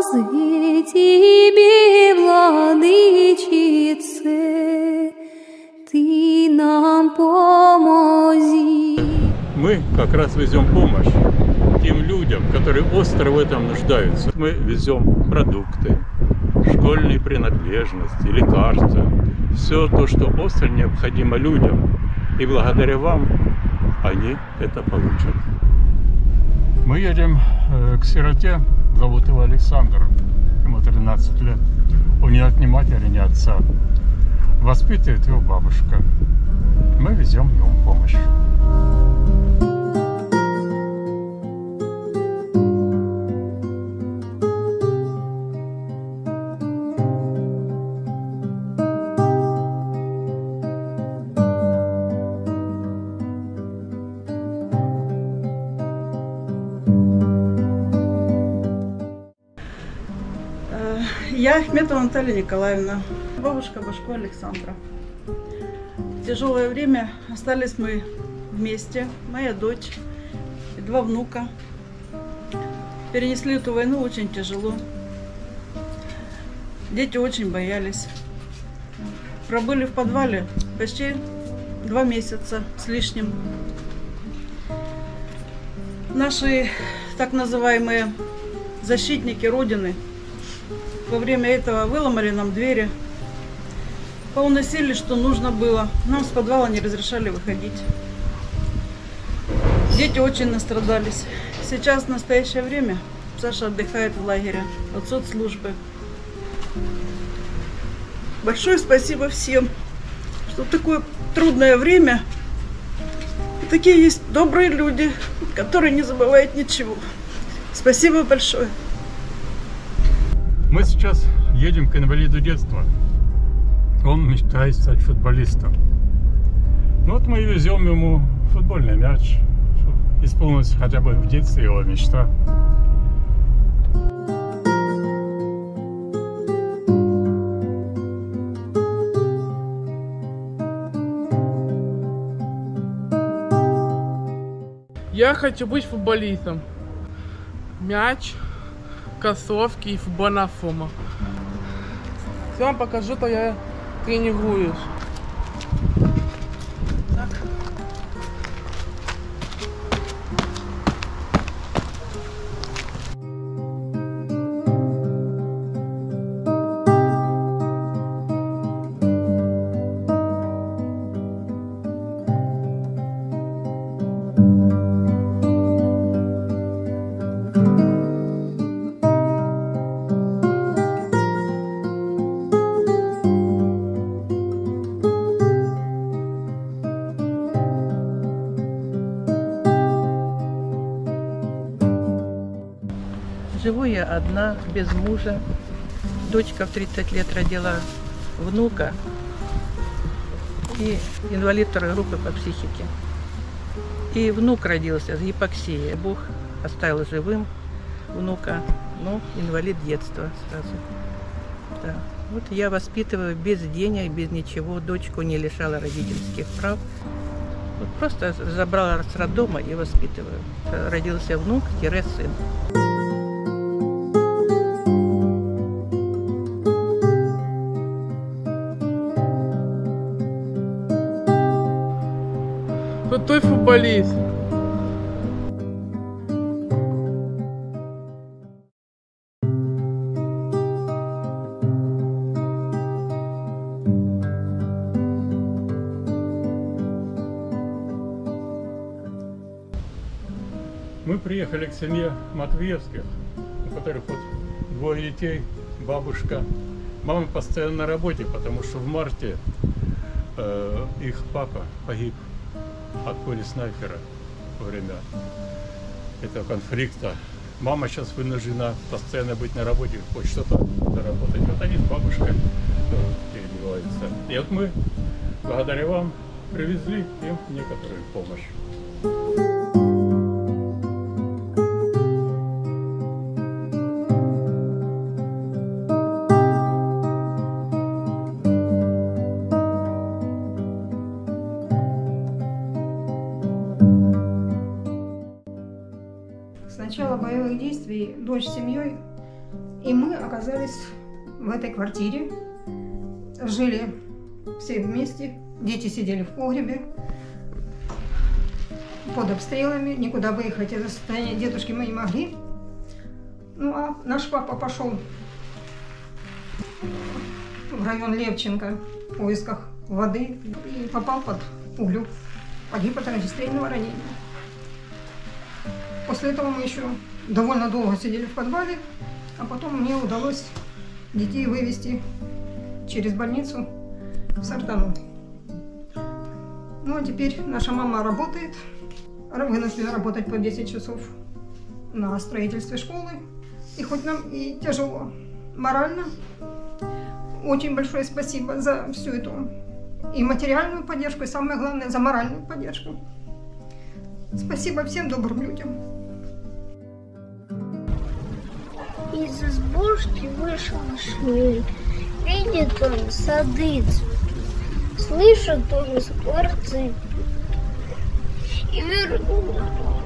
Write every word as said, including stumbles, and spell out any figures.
слезы тебе, владычице, ты нам помози. Мы как раз везем помощь тем людям, которые остро в этом нуждаются. Мы везем продукты, школьные принадлежности, лекарства, все то, что остро необходимо людям. И благодаря вам они это получат. Мы едем к сироте, зовут его Александр, ему тринадцать лет. У него нет ни матери, ни отца. Воспитывает его бабушка. Мы везем ему помощь. Я Ахметова Наталья Николаевна, бабушка Башко Александра. В тяжелое время остались мы вместе, моя дочь и два внука. Перенесли эту войну очень тяжело. Дети очень боялись. Пробыли в подвале почти два месяца с лишним. Наши так называемые защитники Родины во время этого выломали нам двери, поуносили, что нужно было. Нам с подвала не разрешали выходить. Дети очень настрадались. Сейчас, в настоящее время, Саша отдыхает в лагере от соцслужбы. Большое спасибо всем, что в такое трудное время такие есть добрые люди, которые не забывают ничего. Спасибо большое. Мы сейчас едем к инвалиду детства. Он мечтает стать футболистом. Ну вот мы везем ему футбольный мяч, чтобы исполнилась хотя бы в детстве его мечта. Я хочу быть футболистом. Мяч, кроссовки и футбольная форма. Все вам покажу, то я тренируюсь. Так. Живу я одна, без мужа. Дочка в тридцать лет родила внука и инвалид второй группы по психике. И внук родился с гипоксией. Бог оставил живым внука, но инвалид детства сразу. Да. Вот я воспитываю без денег, без ничего. Дочку не лишала родительских прав. Вот просто забрала с роддома и воспитываю. Родился внук-сын. Крутой футболист. Мы приехали к семье Матвеевских, у которых вот двое детей, бабушка. Мама постоянно на работе, потому что в марте э, их папа погиб от пули снайпера во время этого конфликта. Мама сейчас вынуждена постоянно быть на работе, хоть что-то заработать. Вот они с бабушкой перебиваются. И вот мы, благодаря вам, привезли им некоторую помощь. С начала боевых действий дочь с семьей И мы оказались в этой квартире, жили все вместе, дети сидели в погребе, под обстрелами, никуда выехать из состояния дедушки мы не могли. Ну а наш папа пошел в район Левченко в поисках воды и попал под пулю, погиб от огнестрельного ранения. После этого мы еще довольно долго сидели в подвале, а потом мне удалось детей вывести через больницу в Сартану. Ну а теперь наша мама работает, вынуждена работать по десять часов на строительстве школы. И хоть нам и тяжело морально, очень большое спасибо за всю эту и материальную поддержку, и самое главное, за моральную поддержку. Спасибо всем добрым людям. Из избушки вышел шмель, видит он сады цветут, слышит он скворцы, и вернулся